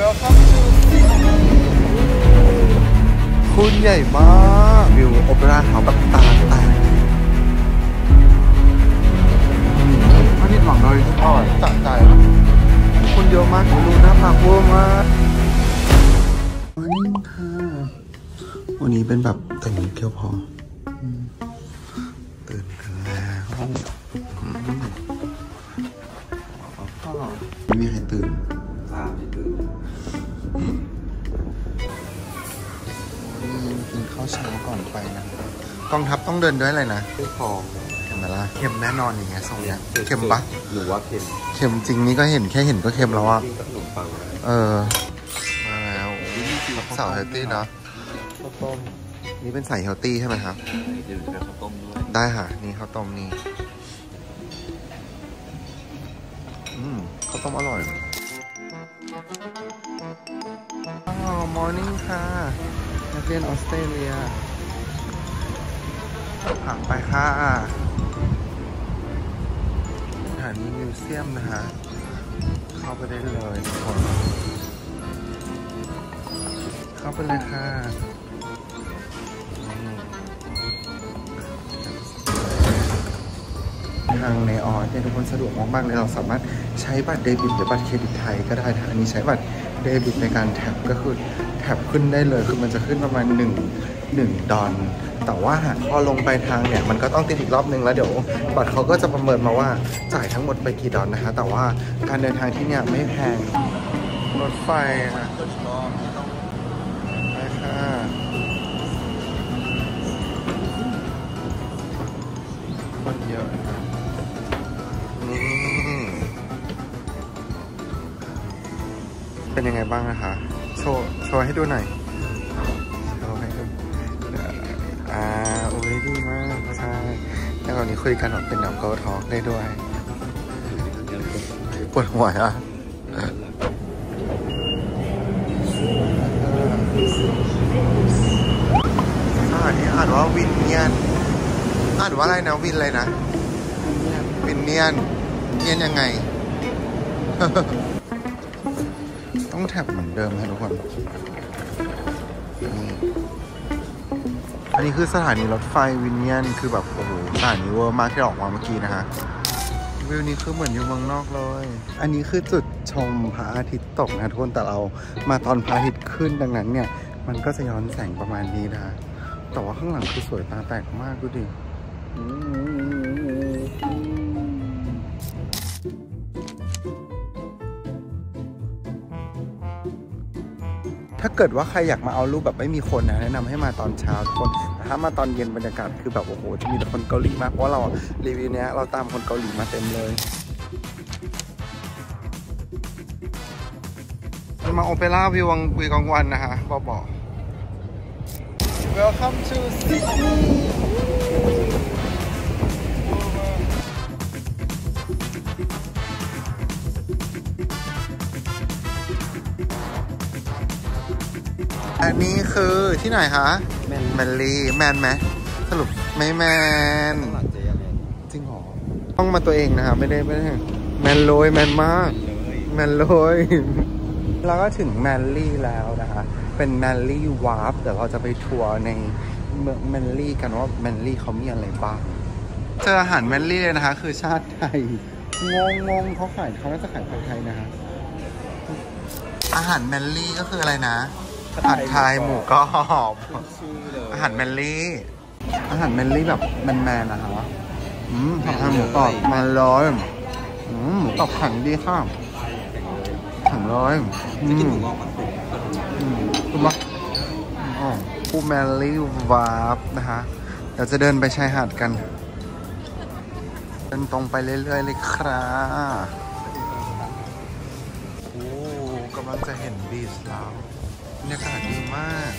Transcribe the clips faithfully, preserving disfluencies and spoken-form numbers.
Welcome to Sydney คุณใหญ่มากวิวโอเปร่าเขาแบบตาแตกไม่ผิดหวังเลยอร่อยสะใจคุณเยอะมากดูหน้าปากวัวมากวันนี้ค่ะวันนี้เป็นแบบแต่งเกี่ยวพอตื่นกันแล้วไม่มีใครตื่นไม่ตื่นกินข้าวเช้าก่อนไปนะกองทัพต้องเดินด้วยอะไรนะด้วยของเห็นไหมล่ะเค็มแน่นอนอย่างเงี้ยทรงเนี้ยเค็มปะหรือว่าเค็มเค็มจริงนี่ก็เห็นแค่เห็นก็เค็มแล้วอะเออมาแล้วสาวเฮลตี้เนาะข้าวต้มนี่เป็นใส่เฮลตี้ใช่ไหมครับเดี๋ยวจะข้าวต้มด้วยได้ค่ะนี่ข้าวต้มนี่อืมข้าวต้มอร่อยอ๋อ morning ค่ะนักเรียนออสเตรเลียผ่านไปค่ะสถานีมิวเซียมนะฮะเข้าไปได้เลยทุกคนเข้าไปเลยค่ะทางในออสเนี่ยทุกคนสะดวกมากๆเลยเราสามารถใช้บัตรเดบิตหรือบัตรเครดิตไทยก็ได้ทางอันนี้ใช้บัตรเดบิตในการแท็บก็คือแท็บขึ้นได้เลยคือมันจะขึ้นประมาณหนึ่ง หนึ่งดอลแต่ว่าพอลงไปทางเนี่ยมันก็ต้องติดอีกรอบนึงแล้วเดี๋ยวบัตรเขาก็จะประเมินมาว่าจ่ายทั้งหมดไปกี่ดอลนะคะแต่ว่าการเดินทางที่เนี่ยไม่แพงรถไฟค่ะไปค่ะคนเยอะนะเป็นยังไงบ้างนะคะโชว์โชว์ให้ดูหน่อยโชว์ให้ดูอ่าโอ้ยดีมากใช่แล้วตอนนี้คุยกันแบบเป็นแบบโกทอล์กได้ด้วยปวดหัวอ่ะอันนี้อ่านว่าวินเนียนอ่านว่าอะไรนะวินอะไรนะวินเนียนเนียนยังไงต้องแท็บเหมือนเดิมค่ะทุกคนอันนี้คือสถานีรถไฟวินเนียนคือแบบโอ้โหสถานีเวอร์มากที่ออกมาเมื่อกี้นะฮะวิวนี้คือเหมือนอยู่เมืองนอกเลยอันนี้คือจุดชมพระอาทิตย์ตกนะทุกคนแต่เรามาตอนพระอาทิตย์ขึ้นดังนั้นเนี่ยมันก็จะย้อนแสงประมาณนี้นะแต่ว่าข้างหลังคือสวยตาแตกมากดูดิถ้าเกิดว่าใครอยากมาเอารูปแบบไม่มีคนนะแนะนำให้มาตอนเช้าทุกคนแต่ถ้ามาตอนเย็นบรรยากาศคือแบบโอ้โหจะมีแต่คนเกาหลีมากเพราะเรารีวิวเนี้ยเราตามคนเกาหลีมาเต็มเลยมาโอเปร่าวิววังวิวกลางวันนะฮะบอกบอก Welcome to Sydneyอันนี้คือที่ไหนคะแมนลี่แมนไหมสรุปไม่แมนจริงหรอต้องมาตัวเองนะครับไม่ได้ไม่ได้แมนเลยแมนมากแมนเลยแล้วก็ถึงแมนลี่แล้วนะคะเป็นแมนลี่วาร์ปเดี๋ยวเราจะไปทัวร์ในเมืองแมนลี่กันว่าแมนลี่เขามีอะไรบ้างเจออาหารแมนลี่เลยนะคะคือชาติไทยงงงงเขาขายเขาน่าจะขายไทยๆนะฮะอาหารแมนลี่ก็คืออะไรนะผัดไทยหมูกรอบอาหารแมนลี่อาหารแมนลี่แบบแมนๆนะคะอืมผัดไทยหมูกรอบมาร้อยอืมหมูกรอบแข็งดีค่ะแข็งร้อยอืมอืมถูกปะอ๋อปูแมนลี่วาร์ปนะคะเดี๋ยวจะเดินไปชายหาดกันเดินตรงไปเรื่อยๆเลยครับโอ้กำลังจะเห็นบีชแล้วบรรยากาศดีมาก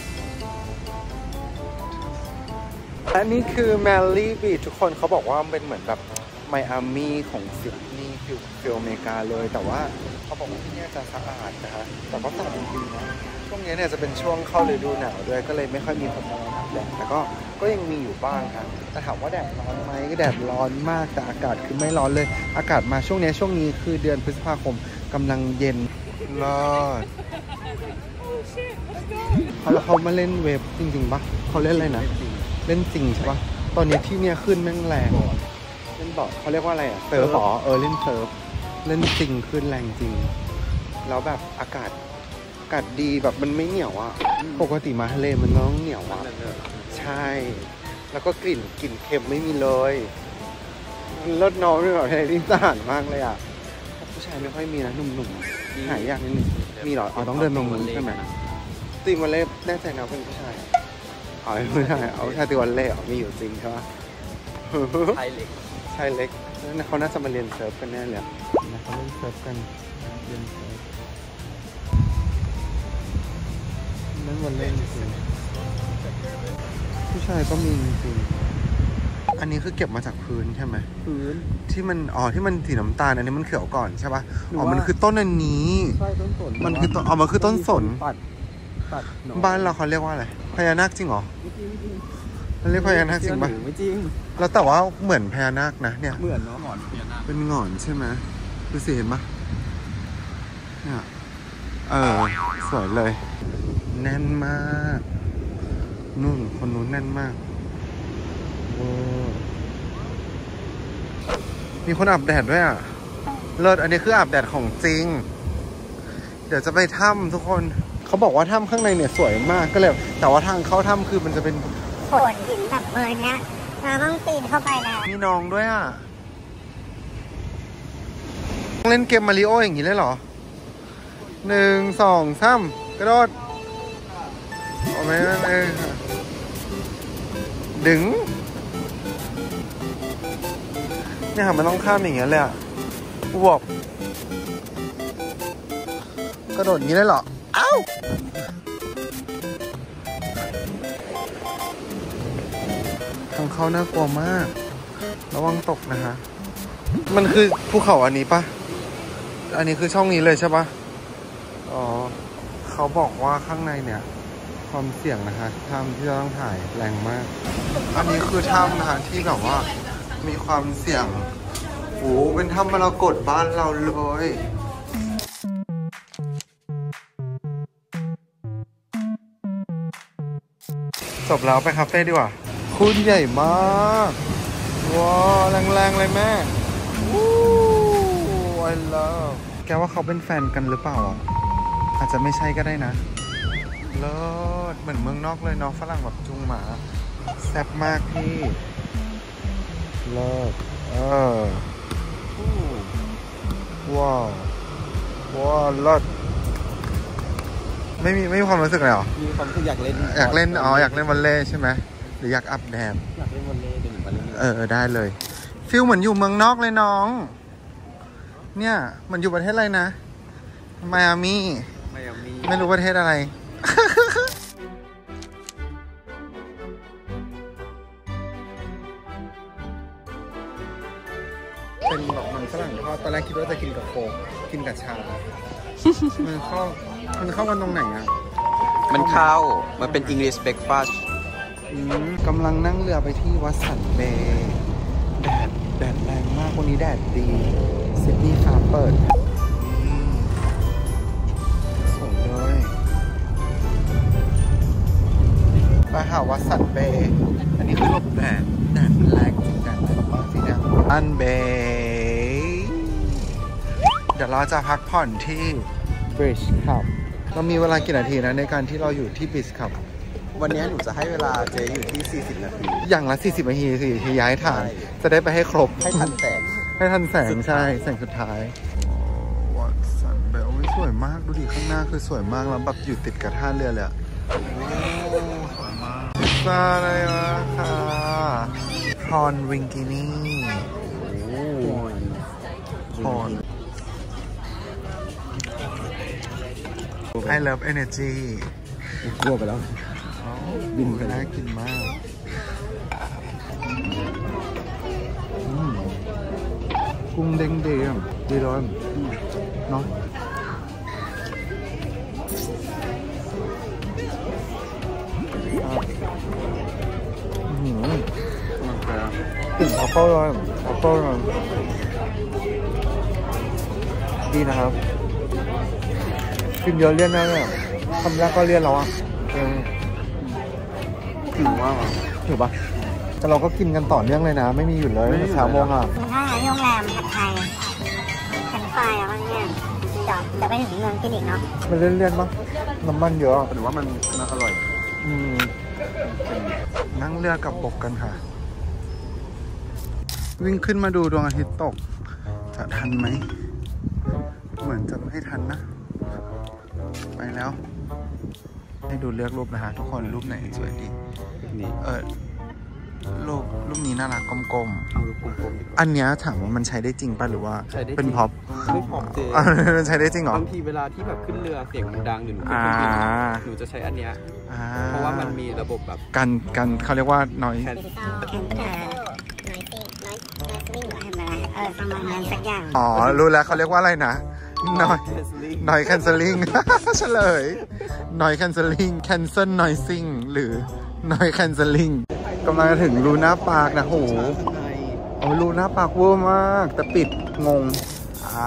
และนี่คือแมลลี่บีชทุกคนเขาบอกว่าเป็นเหมือนแบบไมอามี่ของซิดนีย์ฟิลฟิลอเมริกาเลยแต่ว่าเขาบอกว่าที่นี่จะสะอาดนะคะแต่ก็สะอาดจริงๆนะช่วงนี้เนี่ยจะเป็นช่วงเข้าฤดูหนาวด้วยก็เลยไม่ค่อยมีคนมาอาบแดดแต่ก็ก็ยังมีอยู่บ้างครับแต่ถามว่าแดดร้อนไหมก็แดดร้อนมากแต่อากาศคือไม่ร้อนเลยอากาศมาช่วงนี้ช่วงนี้คือเดือนพฤษภาคมกำลังเย็นรอดแล้วเขามาเล่นเว็บจริงๆปะเขาเล่นอะไรนะเล่นจริงใช่ปะตอนนี้ที่เนี่ยขึ้นแม่งแรงเล่นบอร์ดเขาเรียกว่าอะไรอ่ะเซิร์ฟอ๋อเออเล่นเซิร์ฟเล่นจริงขึ้นแรงจริงแล้วแบบอากาศอากาศดีแบบมันไม่เหนียวอ่ะปกติมาทะเลมันต้องเหนียวอ่ะใช่แล้วก็กลิ่นกลิ่นเค็มไม่มีเลยรสน้องเป็นแบบทะเลที่สะอาดมากเลยอ่ะผู้ชายไม่ค่อยมีนะหนุ่มๆหายยากนิดนึงมีหรออ๋อต้องเดินลงใช่ไหมตีวันเล่แน่ใจนะเป็นผู้ชายอ๋อไม่ใช่เอาผู้ชายตีวันเล่อ๋อมีอยู่จริงใช่ปะชายเล็กชายเล็กนั่นเขาน่าจะมาเรียนเซิร์ฟกันแน่เลยนะเขาเล่นเซิร์ฟกันเรียนเซิร์ฟนั่นวันเล่นจริงผู้ชายก็มีจริงอันนี้คือเก็บมาจากพื้นใช่ไหมพื้นที่มันอ๋อที่มันสีน้ำตาลอันนี้มันเขียวก่อนใช่ป่ะอ๋อมันคือต้นอันนี้ใช่ต้นสนมันคือต้นอ๋อมันคือต้นสนบ้านเราเขาเรียกว่าอะไรพญานาคจริงเหรอไม่จริงไม่จริงมันเรียกพญานาคจริงป่ะไม่จริงแล้วแต่ว่าเหมือนพญานาคนะเนี่ยเหมือนเนาะหงอนพญานาคเป็นหงอนใช่ไหมดูสิเห็นปะเนี่ยเออสวยเลยแน่นมากนู่นคนนู้นแน่นมากโอ้มีคนอาบแดดด้วยอ่ะเลิศอันนี้คืออาบแดดของจริงเดี๋ยวจะไปถ้ำทุกคนเขาบอกว่าถ้ำข้างในเนี่ยสวยมากก็เลยแต่ว่าทางเข้าถ้ำคือมันจะเป็นโขดหินแบบเบอร์เนี้ยเราต้องปีนเข้าไปแล้วมีน้องด้วยอ่ะเล่นเกมมาริโออย่างนี้เลยเหรอหนึ่งสองสามกระโดดโอ้ไม่ไม่ไม่ดึงเนี่ยค่ะมันต้องข้ามอย่างเงี้ยเลยอ่ะบวกกระโดดอย่างนี้ได้เหรอเอ้าทางเขาน่ากลัวมากระวังตกนะคะมันคือภูเขาอันนี้ปะอันนี้คือช่องนี้เลยใช่ปะอ๋อเขาบอกว่าข้างในเนี่ยความเสี่ยงนะคะถ้ำที่เราต้องถ่ายแรงมากอันนี้คือถ้ำนะคะที่แบบว่ามีความเสี่ยงโอ้เป็นถ้ำมรกตบ้านเราเลยจบแล้วไปคาเฟ่ดีกว่าคุณใหญ่มากว้าวแรงๆเลยแม่วู้ I love แกว่าเขาเป็นแฟนกันหรือเปล่าอาจจะไม่ใช่ก็ได้นะเลิศเหมือนเมืองนอกเลยเนาะฝรั่งแบบจุงหมาแซ่บมากพี่เลิศเออว้าวว้าวเลิศไม่มีไม่มีความรู้สึกเลยหรอมีความรู้สึกอยากเล่นอยากเล่นอ๋ออยากเล่นวอลเลย์ใช่ไหมหรืออยากอัพแดดอยากเล่นวอลเลย์เดี๋ยวหนูไปเล่นเออได้เลยฟิลเหมือนอยู่เมืองนอกเลยน้องเนี่ยมันอยู่ประเทศอะไรนะไมอามี่ไมอามี่ไม่รู้ประเทศอะไรเป็นแบบมันฝรั่งทอดตอนแรกคิดว่าจะกินกับโค้กกินกับชามันเข้ามันเข้ากันตรงไหนอ่ะมันเข้ามันเป็น English breakfast กำลังนั่งเรือไปที่วัดสันเบย์แดดแดดแรงมากวันนี้แดดดีซิดนีย์ฟ้าเปิดสวยเลยไปหาวัดสันเบย์อันนี้คือหลบแดดแดดแรงจริงแดดแรงมากสิเนี่ยอันเบย์เดี๋ยวเราจะพักผ่อนที่บริดจ์ครับเรามีเวลากี่นาทีนะในการที่เราอยู่ที่บริดจ์ครับวันนี้หนูจะให้เวลาเจอยู่ที่สี่สิบนาทีอย่างละสี่สิบนาทีสิที่ย้ายฐานจะได้ไปให้ครบให้ทันแสงให้ทันแสงใช่แสงสุดท้ายวัดสันเบลสวยมากดูดิข้างหน้าคือสวยมากแล้วแบบอยู่ติดกับท่าเรือเลยสวยมากพิซซ่าอะไรวะค่ะพอนริงกินี่พอน I love energy กลัวไปแล้วบินไปน่ากินมากกุ้งเด้งเด้งดีร้อนเนาะถึงเอาเข้าเลยเอาเข้าเลยดีนะครับกินเยอะเลี่ยนนะเนี่ยคำแรกก็เลี่ยนแล้วอ่ะเออถือว่าถือปะแต่เราก็กินกันต่อเนื่องเลยนะไม่มีหยุดเลยเช้าโมงอ่ะถ้าโรงแรมผัดไทยผัดไฟอะไรเนี่ยเดี๋ยวจะไปถึงเมืองกินอีกเนาะมันเลื่อนๆมั้งน้ำมันเยอะหรือว่ามันน่าอร่อยอืมนั่งเรือกับบกกันค่ะวิ่งขึ้นมาดูดวงอาทิตย์ตกจะทันไหมเหมือนจะไม่ทันนะไปแล้วให้ดูเลือกรูปนะฮะทุกคนรูปไหนสวยดีนี่เออรูปรูปนี้น่ารักกลมๆเอารูปกลมๆอันเนี้ยถามว่ามันใช้ได้จริงป่ะหรือว่าเป็นพ็อปไม่พ็อปเจมันใช้ได้จริงเหรอบางทีเวลาที่แบบขึ้นเรือเสียงมันดังหรือหนูขึ้นเครื่องบินหนูจะใช้อันเนี้ยเพราะว่ามันมีระบบแบบการการเขาเรียกว่าน้อยอ๋อรู้แล้วเขาเรียกว่าอะไรนะน้อยน้อยแคนเซิลลิ่งเฉลยน้อยแคนเซิลลิ่งแคนเซิลน้อยซิ่งหรือน้อยแคนเซิลลิ่งกำลังจะถึงลูน่าปาร์คนะโหโอ้ลูน่าปาร์คเวอร์มากแต่ปิดงงอ่า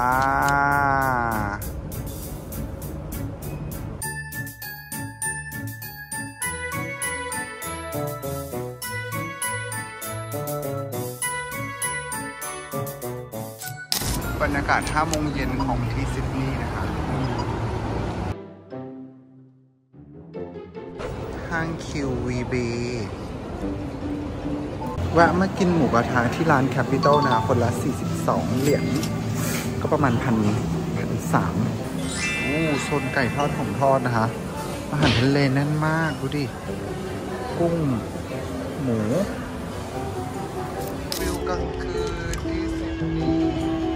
บรรยากาศห้าโมงเย็นของที่ซิดนีย์นะคะห้าง คิว วี บี แวะมากินหมูกระทะที่ร้าน Capital นะคนละสี่สิบสองเหรียญก็ประมาณพันพันสามโอ้โซนไก่ทอดของทอดนะคะอาหารทะเลแน่นมากดูดิ กุ้งหมูวิวกลางคืนที่ซิดนีย์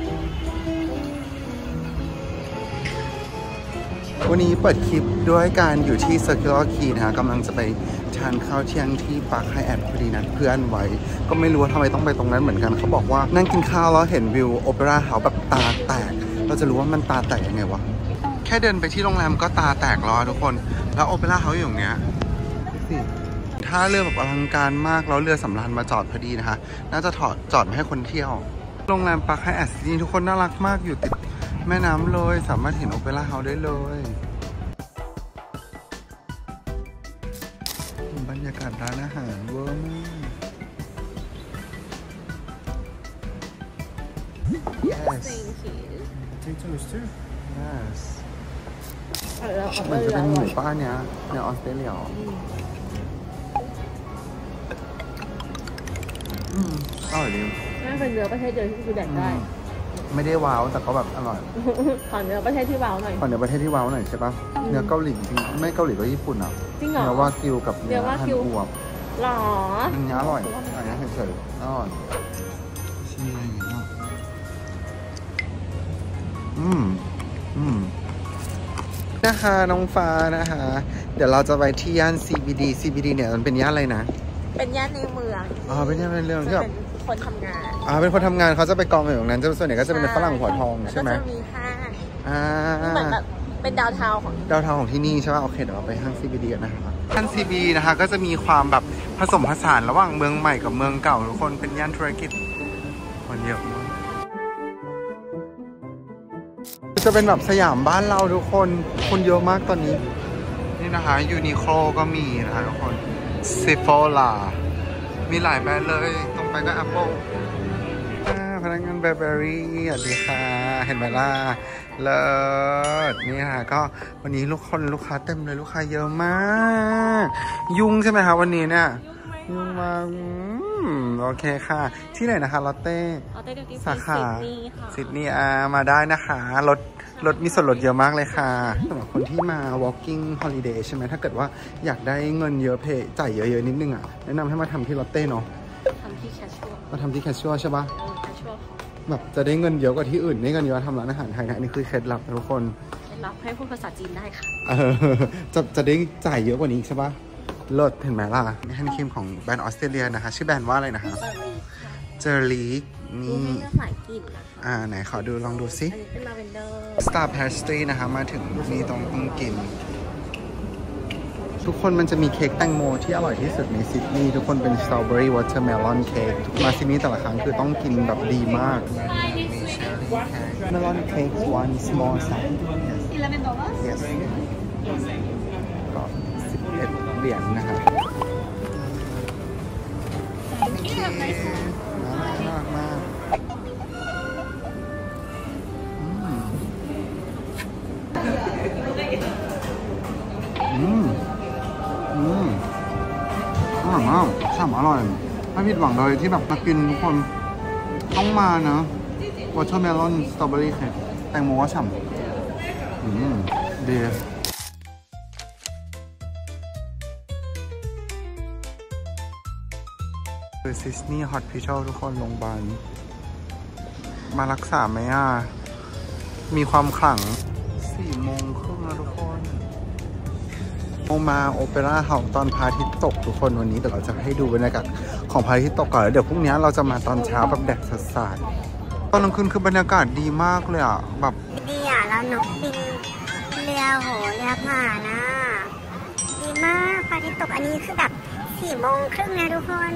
วันนี้เปิดคลิปด้วยการอยู่ที่ Circular Quay นะฮะกำลังจะไปทานข้าวเที่ยงที่ปาร์คไฮแอทพอดีนัดเพื่อนไว้ก็ไม่รู้ว่าทำไมต้องไปตรงนั้นเหมือนกันเขาบอกว่านั่งกินข้าวแล้วเห็นวิวโอเปร่าเฮาส์แบบตาแตกเราจะรู้ว่ามันตาแตกยังไงวะแค่เดินไปที่โรงแรมก็ตาแตกรอทุกคนแล้วโอเปร่าเฮาส์อยู่ตรงเนี้ยถ้าเรือแบบอลังการมากแล้วเรือสำราญมาจอดพอดีนะคะน่าจะถอดจอดมาให้คนเที่ยวโรงแรมปาร์คไฮแอทนี่ทุกคนน่ารักมากอยู่ติดแม่น้ำเลยสามารถเห็นโอเปร่าเฮาส์ได้เลยบรรยากาศร้านอาหารเวอร์มาก yes yes เหมือนจะเป็นหมู่บ้านเนี้ยในออสเตรเลียอืมอร่อยดีน่าเป็นเนื้อประเทศเดียวที่คือแดกได้ไม่ได้ว้าวแต่ก็แบบอร่อยขอเนื้อประเทศที่ว้าวหน่อยขอเนื้อประเทศที่ว้าวหน่อยใช่ปะเนื้อเกาหลีจริงไม่เกาหลีก็ญี่ปุ่นอ่ะจริงเหรอเนื้อวากิวกับเนื้อฮันอวบหรออันนี้อร่อยอันนี้เฉยๆอร่อยชิมอืมอืมนะคะน้องฟ้านะคะเดี๋ยวเราจะไปที่ย่าน ซี บี ดี ซี บี ดี เนี่ยมันเป็นย่านอะไรนะเป็นย่านในเมืองอ๋อเป็นย่านในเมืองที่แบบคนทำงานอ่าเป็นคนทำงานเขาจะไปกองอยู่ตรงนั้นจะส่วนใหญ่ก็จะเป็นฝรั่งหัวทองใช่ไหมก็จะมีห้างอ่าเหมือนแบบเป็นดาวเทาของดาวเทาของที่นี่ใช่ป่ะโอเคเดี๋ยวเราไปห้าง ซี บี ดี กันนะคะย่าน ซี บี ดี นะคะก็จะมีความแบบผสมผสานระหว่างเมืองใหม่กับเมืองเก่าทุกคนเป็นย่านธุรกิจคนเยอะมากจะเป็นแบบสยามบ้านเราทุกคนคนเยอะมากตอนนี้นี่นะคะยูนิโคลก็มีนะคะทุกคนซิโฟลามีหลายแบรนด์เลยตรงไปก็ Apple พนักงาน Burberry สวัสดีค่ะเห็นไหมล่ะเลิศนี่ค่ะก็วันนี้ลูกคนลูกค้าเต็มเลยลูกค้าเยอะมากยุ่งใช่ไหมคะวันนี้เนี่ยยุ่งมากโอเคค่ะที่ไหนนะคะลอตเต้สาขาซิดนีย์อามาได้นะคะรถรถมีส่วนลดเยอะมากเลยค่ะสำหรับคนที่มา walking holiday ใช่ไหมถ้าเกิดว่าอยากได้เงินเยอะเพย์จ่ายเยอะๆนิดนึงอ่ะแนะนำให้มาทำที่ลอตเต้เนาะทำที่แคชชัวมาทำที่แคชชัวใช่ปะแบบจะได้เงินเยอะกว่าที่อื่นได้เงินเยอะทำร้านอาหารไทยนะนี่คือเคล็ดลับทุกคนเคล็ดลับให้พูดภาษาจีนได้ค่ะเออจะจะได้จ่ายเยอะกว่านี้ใช่ปะลดเห็นไหมล่ะนี่แฮนด์ครีมของแบรนด์ออสเตรเลียนะคะชื่อแบรนด์ว่าอะไรนะคะเจอร์ลีนี่หลายกลิ่นนะคะอ่าไหนขอดูลองดูซิอันนี้เป็นลาเวนเดอร์ Star Pastry นะคะมาถึงนี่ต้องต้องกินทุกคนมันจะมีเค้กแตงโมที่อร่อยที่สุดในซิดนีย์ทุกคนเป็น Strawberry Watermelon Cake มาซิดนีย์แต่ละครั้งคือต้องกินแบบดีมาก Melon Cake one small size yes yes ก็สิบเอ็ดเหรียญนะครับน่ารักมากอืมอืมอร่อยมากฉ่ำอร่อยไม่ผิดหวังเลยที่แบบมากินทุกคนต้องมานะวอเตอร์เมลอนสตรอเบอรี่เค้กแตงโมว่าฉ่ำอืมดีคือซิสนีย์ฮอตพิชอลทุกคนโรงพยาบาลมารักษาไหมอ่ะมีความขลังสี่โมงครึ่งแล้วทุกคนโอมาโอเปร่าเฮาส์ตอนพระอาทิตย์ตกทุกคนวันนี้เดี๋ยวเราจะให้ดูบรรยากาศของพระอาทิตย์ตกก่อนแล้วเดี๋ยวพรุ่งนี้เราจะมาตอนเช้าแบบแดดสาดๆตอนกลางคืนคือบรรยากาศดีมากเลยอ่ะแบบดีอ่ะแล้วนกบินเรือโหเรือผ่านนะดีมากพระอาทิตย์ตกอันนี้คือแบบสี่โมงครึ่งนะทุกคน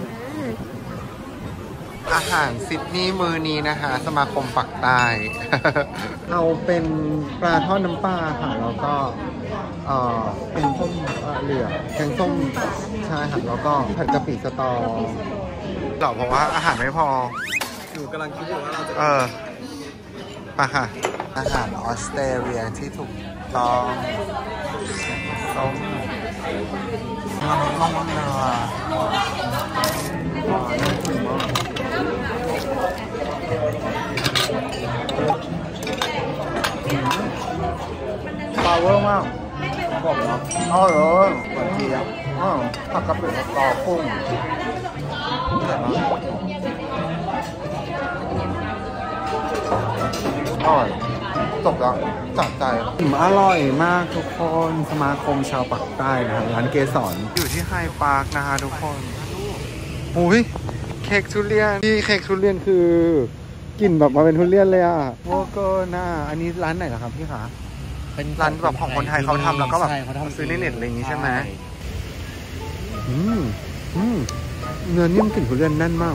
อาหารซิดนีย์มื้อนี้นะคะสมาคมปักใต้ เอาเป็นปลาทอดน้ำปลาค่ะแล้วก็เออเป็นส้มเหลืองแกงส้มใช่ค่ะแล้วก็ผัดกะปิสตอหรอเพราะว่าอาหารไม่พอหนูกำลังคิดอยู่ว่าเราจะเออมาค่ะอาหารออสเตรเลียที่ถูกต้องส้มน้ำมันเนื้อปลาเวอร์มากบอกเนาะอ๋อเหรอเหมือนเทียมอ๋อผักกะปิสตอกุ้งอร่อยจบแล้วจัดใจอิ่มอร่อยมากทุกคนสมาคมชาวปักใต้นะครับร้านเกสรอยู่ที่ไฮพาร์คนะฮะทุกคนอุ้ยเค้กทุเรียนที่เค้กทุเรียนคือกลิ่นแบบมาเป็นทุเรียนเลยอ่ะโวเกอร์น่าอันนี้ร้านไหนเหรอครับพี่ขาเป็นร้านแบบของคนไทยเขาทำแล้วก็แบบซื้อในเน็ตอะไรอย่างงี้ใช่ไหมอืมอืมเนื้อนิ่มกลิ่นทุเรียนแน่นมาก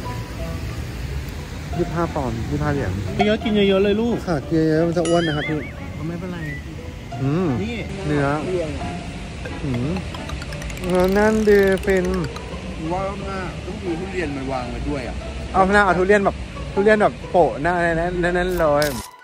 ยี่สิบห้าปอนด์ยี่สิบห้าเหรียญเยอะกินเยอะๆเลยลูกค่ะกินเยอะมันจะอ้วนนะครับพี่ไม่เป็นไรอืมนี่เนื้ออืมเนื้อนั่นดีเป็นว่าหน้าต้องมีทุเรียนมาวางไว้ด้วยอ่ะเอาหน้าเอาทุเรียนแบบทุเรียนแบบโปะหน้านั่นนั่นเลย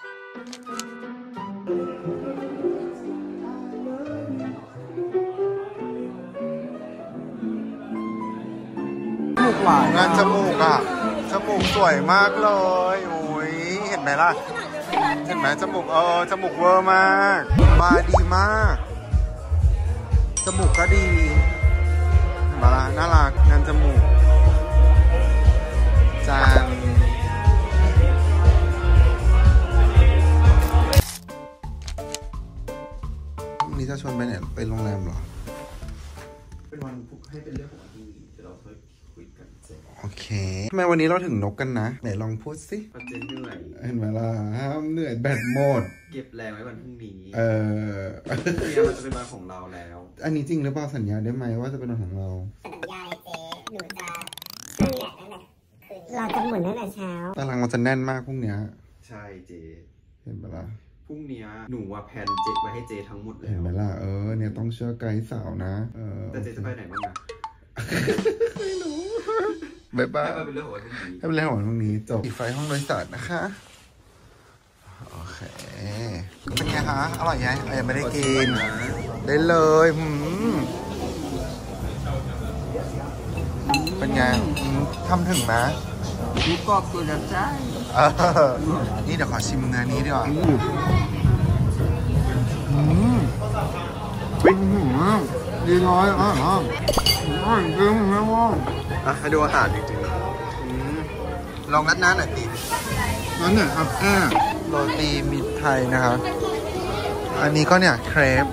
จมูกหวานงานจมูกอ่ะจมูกสวยมากเลยโอ้ยเห็นไหมล่ะเห็นไหมจมูกเออจมูกเวอร์มากมาดีมากจมูกก็ดีเห็นไหมล่ะน่ารักงานจมูกจางนี่จะชวนไปเนี่ยไปโรงแรมเหรอเป็นวันให้เป็นเรื่องของวันพรุ่งนี้เดี๋ยวเราค่อยคุยกันเสร็จโอเคทำไมวันนี้เราถึงนกกันนะไหนลองพูดสิประเด็นเหนื่อยเห็นไหมล่ะห้ามเหนื่อยแบตหมดเก็บแรงไว้วันพรุ่งนี้เออเนี่ยมันจะเป็นวันของเราแล้วอันนี้จริงหรือเปล่าสัญญาได้ไหมว่าจะเป็นวันของเราสัญญาเจ๊หนูจะนั่นแหละนั่นแหละเราจะหมุนตั้งแต่เช้าตารางมันจะแน่นมากพรุ่งนี้ใช่เจ๊เห็นไหมล่ะพรุ่งนี้หนูว่าแพนเจ๊ไว้ให้เจ๊ทั้งหมดแล้วเห็นไหมล่ะเออเนี่ยต้องเชื่อไกด์สาวนะเออแต่เจ๊จะไปไหนบ้างนะไม่รู้บ๊ายบายให้เป็นเรื่องของวันพรุ่งนี้ให้เป็นเรื่องของวันพรุ่งนี้จบปิดไฟห้องโดยสารนะคะโอเคเป็นไงคะอร่อยไงยังไม่ได้กินได้เลยหืมเป็นไงทำถึงนะลูกกรอบตัวจะใช่นี่เดี๋ยวขอชิมเนื้อนี้ดีกว่าอืมเป็นหืมดีน้อยอ่ะอ่ะอ่ะจริงนะว่าอ่ะให้ดูอาหารจริงๆลองนัดน้าหน่อยตีนั่นเนี่ยครับแอบโรตีมิตรไทยนะครับอันนี้ก็เนี่ยเครป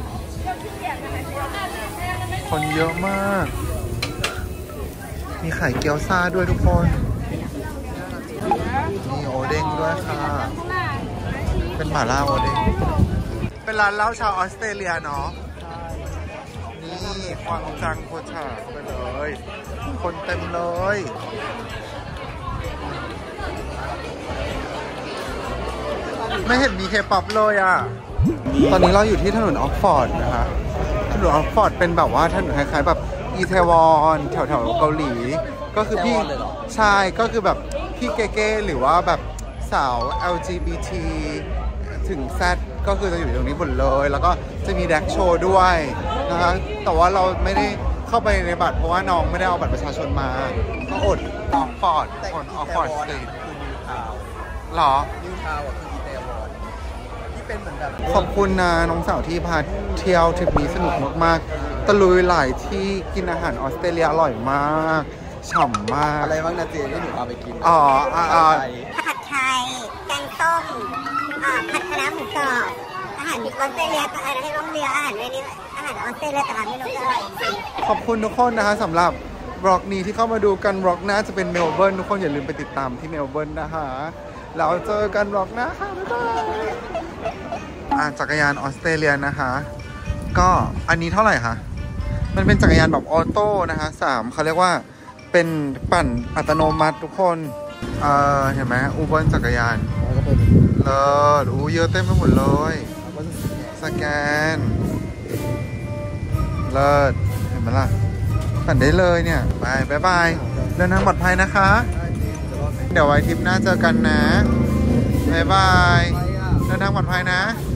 คนเยอะมากมีไข่เกี๊ยวซ่าด้วยทุกคนมีโอเด้งด้วยค่ะเป็นหม่าล่าโอเด้งเป็นร้านเหล้าชาวออสเตรเลียเนาะนี่ควังจังโคชาไปเลยคนเต็มเลยไม่เห็นมีเคป๊อปเลยอ่ะตอนนี้เราอยู่ที่ถนนออกฟอร์ดนะคะถนออกฟอร์ดเป็นแบบว่าถนนคล้ายๆแบบอีเทวอนแถวๆเกาหลีก็คือพี่ใช่ก็คือแบบพี่เก๋ๆหรือว่าแบบสาว แอล จี บี ที ถึง Z ก็คือจะอยู่ตรงนี้หมดเลยแล้วก็จะมีแดกโชว์ด้วยนะคะแต่ว่าเราไม่ได้เข้าไปในบัตรเพราะว่าน้องไม่ได้เอาบัตรประชาชนมาก็อดออกฟอร์ดอดออกฟอร์ดสตรีทหรอนิวทาวน์คืออีเตวอนที่เป็นเหมือนแบบขอบคุณนะน้องสาวที่พาเที่ยวทริปนี้สนุกมากๆตะลุยหลายที่กินอาหารออสเตรเลียอร่อยมากฉ่ำมากอะไรบ้างนะเจที่หนูเอาไปกินอ๋ออ่าอ่าผัดไทยแกงส้มอ่าผัดคะน้าหมูกรอบอาหารออสเตรเลียก็อาหารที่ต้องเรียอาหารเวนี้อาหารออสเตรเลียแต่ละเมนูก็อร่อยจริงขอบคุณทุกคนนะคะสำหรับบล็อกนี้ที่เข้ามาดูกันบล็อกหน้าจะเป็นเมลเบิร์นทุกคนอย่าลืมไปติดตามที่เมลเบิร์นนะคะแล้วเจอกันบล็อกหน้าค่ะบ๊ายบายอ่าจักรยานออสเตรเลียนะคะก็อันนี้เท่าไหร่คะมันเป็นจักรยานแบบออโต้นะคะสามเขาเรียกว่าเป็นปั่นอัตโนมัติทุกคนเออเห็นไหมอูเบิร์นจักรยานเลิศอู้เยอะเต็มไปหมดเลยสแกนเลิศเห็นไหมล่ะปั่นได้เลยเนี่ยไปบ๊ายบายเดินทางปลอดภัยนะคะเดี๋ยวไว้ทริปหน้าเจอกันนะบ๊ายบายเดินทางปลอดภัยนะ